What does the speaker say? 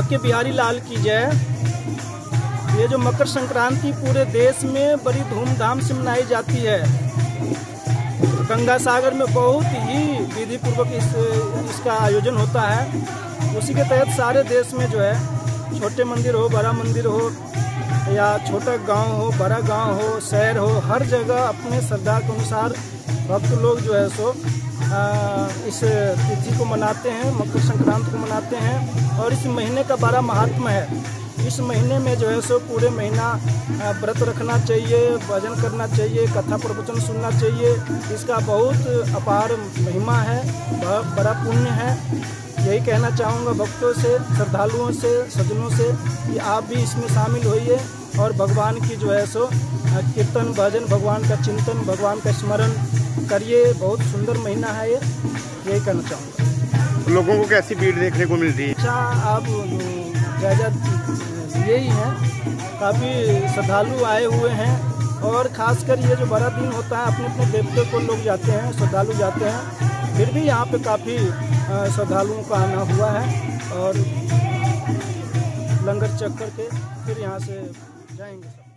के बिहारी लाल की जय। ये जो मकर संक्रांति पूरे देश में बड़ी धूमधाम से मनाई जाती है। गंगा सागर में बहुत ही विधि पूर्वक इसका आयोजन होता है। उसी के तहत सारे देश में जो है, छोटे मंदिर हो, बड़ा मंदिर हो, या छोटा गांव हो, बड़ा गांव हो, शहर हो, हर जगह अपने श्रद्धा के अनुसार भक्त लोग जो है सो इस तिथि को मनाते हैं, मकर संक्रांति को मनाते हैं। और इस महीने का बड़ा महात्मा है। इस महीने में जो है सो पूरे महीना व्रत रखना चाहिए, भजन करना चाहिए, कथा प्रवचन सुनना चाहिए। इसका बहुत अपार महिमा है, बहुत बड़ा पुण्य है। यही कहना चाहूँगा भक्तों से, श्रद्धालुओं से, सज्जनों से कि आप भी इसमें शामिल होइए और भगवान की जो है सो कीर्तन, भजन, भगवान का चिंतन, भगवान का स्मरण करिए। बहुत सुंदर महीना है ये, यही कहना चाहूँगा। लोगों को कैसी भीड़ देखने को मिल रही है? अच्छा, आप जायजा यही है, काफ़ी श्रद्धालु आए हुए हैं। और ख़ासकर ये जो बड़ा दिन होता है, अपने अपने देवते को लोग जाते हैं, श्रद्धालु जाते हैं। फिर भी यहाँ पे काफ़ी श्रद्धालुओं का आना हुआ है और लंगर चख करके फिर यहाँ से जाएंगे सब।